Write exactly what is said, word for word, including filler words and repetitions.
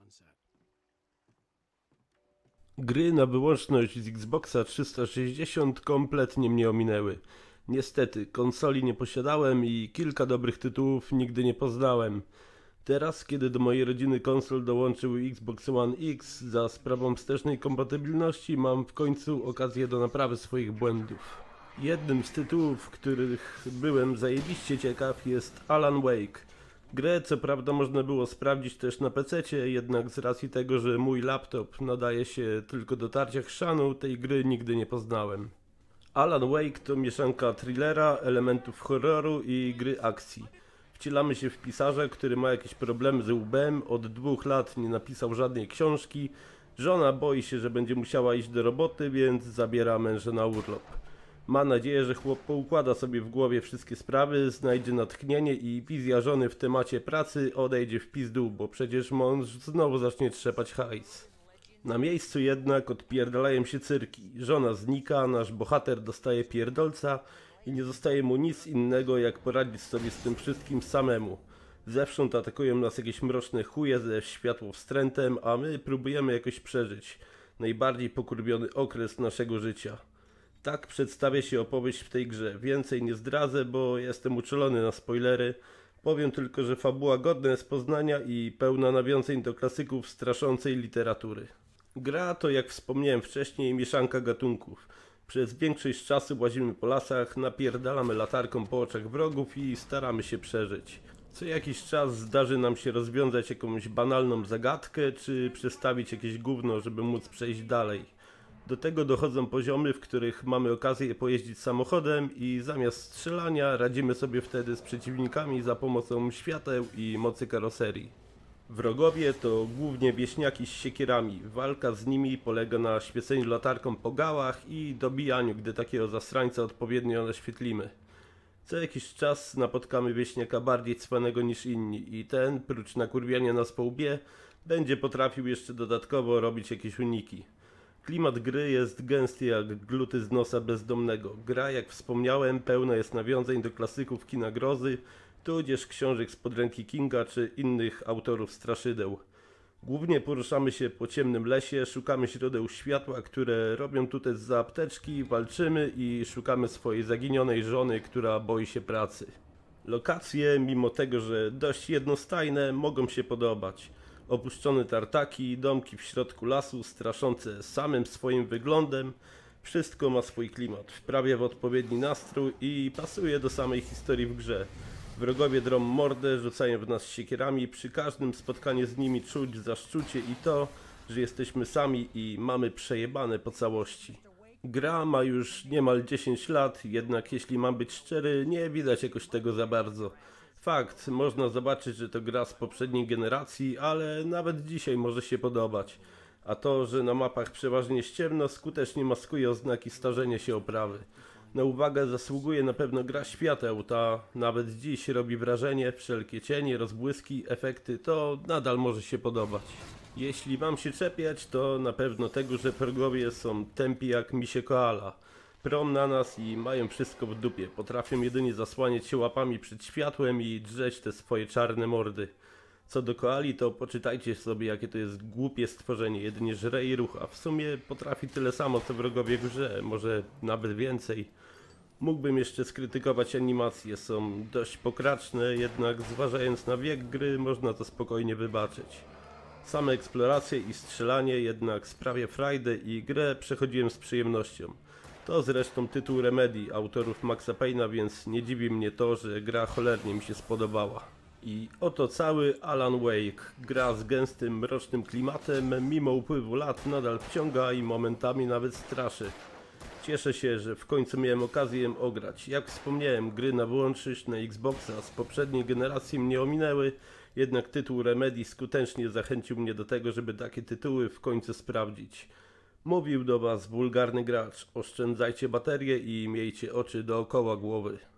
Gry na wyłączność z Xboxa trzysta sześćdziesiąt kompletnie mnie ominęły. Niestety, konsoli nie posiadałem i kilka dobrych tytułów nigdy nie poznałem. Teraz, kiedy do mojej rodziny konsol dołączył Xbox One X, za sprawą wstecznej kompatybilności mam w końcu okazję do naprawy swoich błędów. Jednym z tytułów, których byłem zajebiście ciekaw, jest Alan Wake. Grę co prawda można było sprawdzić też na pececie, jednak z racji tego, że mój laptop nadaje się tylko do tarcia chrzanu, tej gry nigdy nie poznałem. Alan Wake to mieszanka thrillera, elementów horroru i gry akcji. Wcielamy się w pisarza, który ma jakieś problemy z łbem, od dwóch lat nie napisał żadnej książki, żona boi się, że będzie musiała iść do roboty, więc zabiera męża na urlop. Ma nadzieję, że chłop poukłada sobie w głowie wszystkie sprawy, znajdzie natchnienie i wizja żony w temacie pracy odejdzie w pizdu, bo przecież mąż znowu zacznie trzepać hajs. Na miejscu jednak odpierdalają się cyrki. Żona znika, nasz bohater dostaje pierdolca i nie zostaje mu nic innego, jak poradzić sobie z tym wszystkim samemu. Zewsząd atakują nas jakieś mroczne chuje ze światłowstrętem, a my próbujemy jakoś przeżyć najbardziej pokurwiony okres naszego życia. Tak przedstawia się opowieść w tej grze. Więcej nie zdradzę, bo jestem uczulony na spoilery. Powiem tylko, że fabuła godna jest poznania i pełna nawiązań do klasyków straszącej literatury. Gra to, jak wspomniałem wcześniej, mieszanka gatunków. Przez większość czasu łazimy po lasach, napierdalamy latarką po oczach wrogów i staramy się przeżyć. Co jakiś czas zdarzy nam się rozwiązać jakąś banalną zagadkę, czy przestawić jakieś gówno, żeby móc przejść dalej. Do tego dochodzą poziomy, w których mamy okazję pojeździć samochodem i zamiast strzelania radzimy sobie wtedy z przeciwnikami za pomocą świateł i mocy karoserii. Wrogowie to głównie wieśniaki z siekierami. Walka z nimi polega na świeceniu latarką po gałach i dobijaniu, gdy takiego zasrańca odpowiednio naświetlimy. Co jakiś czas napotkamy wieśniaka bardziej cwanego niż inni i ten, prócz nakurwiania nas po łbie, będzie potrafił jeszcze dodatkowo robić jakieś uniki. Klimat gry jest gęsty jak gluty z nosa bezdomnego. Gra, jak wspomniałem, pełna jest nawiązań do klasyków kina grozy, tudzież książek spod ręki Kinga czy innych autorów straszydeł. Głównie poruszamy się po ciemnym lesie, szukamy źródeł światła, które robią tutaj za apteczki, walczymy i szukamy swojej zaginionej żony, która boi się pracy. Lokacje, mimo tego, że dość jednostajne, mogą się podobać. Opuszczone tartaki, domki w środku lasu, straszące samym swoim wyglądem. Wszystko ma swój klimat, wprawia w odpowiedni nastrój i pasuje do samej historii w grze. Wrogowie drą mordę, rzucają w nas siekierami, przy każdym spotkaniu z nimi czuć zaszczucie i to, że jesteśmy sami i mamy przejebane po całości. Gra ma już niemal dziesięć lat, jednak jeśli mam być szczery, nie widać jakoś tego za bardzo. Fakt, można zobaczyć, że to gra z poprzedniej generacji, ale nawet dzisiaj może się podobać. A to, że na mapach przeważnie jest ciemno, skutecznie maskuje oznaki starzenia się oprawy. Na uwagę zasługuje na pewno gra świateł, ta nawet dziś robi wrażenie, wszelkie cienie, rozbłyski, efekty, to nadal może się podobać. Jeśli mam się czepiać, to na pewno tego, że wrogowie są tępi jak misie koala. Prom na nas i mają wszystko w dupie. Potrafią jedynie zasłaniać się łapami przed światłem i drzeć te swoje czarne mordy. Co do koali, to poczytajcie sobie, jakie to jest głupie stworzenie. Jedynie żre i rucha. W sumie potrafi tyle samo co wrogowie w grze, może nawet więcej. Mógłbym jeszcze skrytykować animacje, są dość pokraczne, jednak zważając na wiek gry można to spokojnie wybaczyć. Same eksploracje i strzelanie jednak sprawia frajdę i grę przechodziłem z przyjemnością. To zresztą tytuł Remedy, autorów Maxa Payne'a, więc nie dziwi mnie to, że gra cholernie mi się spodobała. I oto cały Alan Wake. Gra z gęstym, mrocznym klimatem, mimo upływu lat nadal wciąga i momentami nawet straszy. Cieszę się, że w końcu miałem okazję ją ograć. Jak wspomniałem, gry na wyłączność na Xboxa z poprzedniej generacji mnie ominęły, jednak tytuł Remedy skutecznie zachęcił mnie do tego, żeby takie tytuły w końcu sprawdzić. Mówił do was wulgarny gracz, oszczędzajcie baterię i miejcie oczy dookoła głowy.